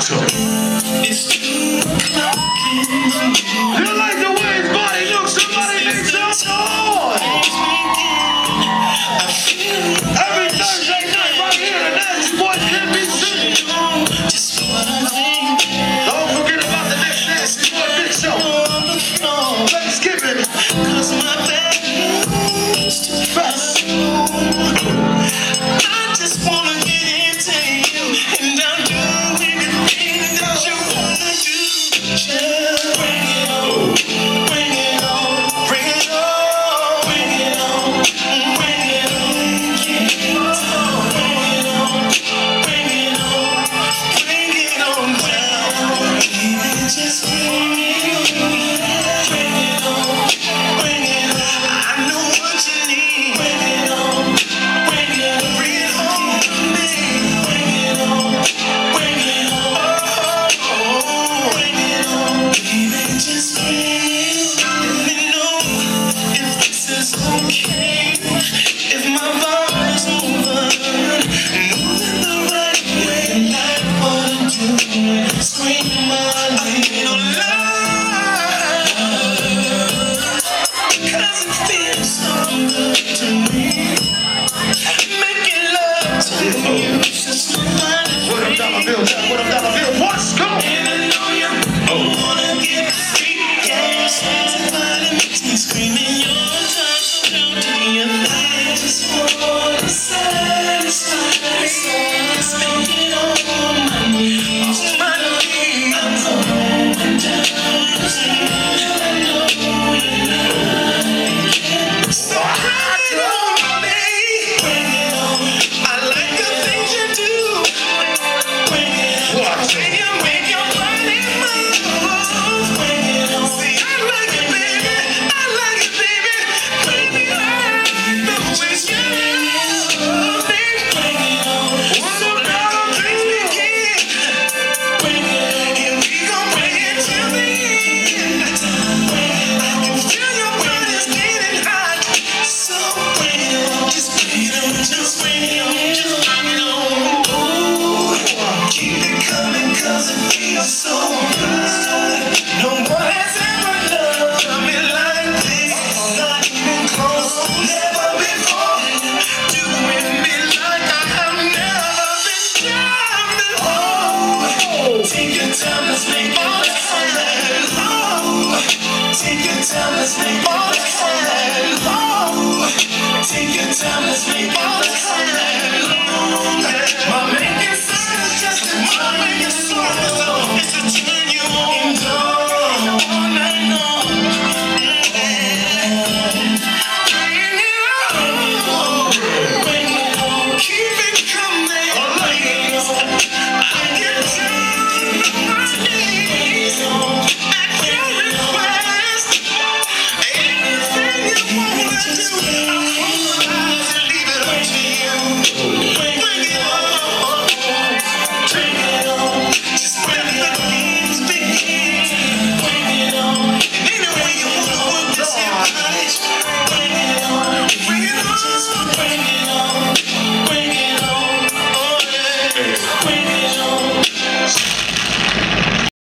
So. You like the way his body looks? Somebody make some noise! Every Thursday night right here, the Nasty Boys can be singing. Don't forget about the next Nasty Boy Big Show. Thanksgiving. Fast. I just wanna get into you, and I'll do anything that you wanna do. Just bring it on, bring it on, bring it on, bring it on, bring it on, bring it on, bring it on, bring it on, bring it on, just bring it on, bring it on, bring it on. I know what you need. Bring it on, bring it on, bring it on, bring it on, bring it on, bring it on, baby, just bring it on. Let me know if this is okay, if my body's moving the right way, like what I'm doing. Scream my name out loud, 'cause it feels so good to me. Making love to you, just to find it What up, dollar free. bills? What up, dollar bills? What's going on? And I know you wanna get free. Yeah, somebody makes me scream in your time, so don't do me a thing. I just wanna satisfy my soul, spend it all on my knees. On my knees. I'm going down to see. I know you like it. So bring it on, baby. Bring it on. I like the things you do. Bring it on. What? When you make your body move. Bring it on. See, I like it, baby. I like it, baby. Bring it on. The way you love me. Bring it on. So now the drinks begin. Bring it on. And we gon' bring it to the end. I can feel your body's getting hot. So bring it on. Just bring it on. Just bring it on. Just bring it on. Ooh, keep it coming 'cause it feels so good. No one has ever loved me like this. Not even close. Never before. Doing me like I have never been done before. Take your time, let's make it last. Oh, take your time, let's make it last. Oh, take your time, let's make it last.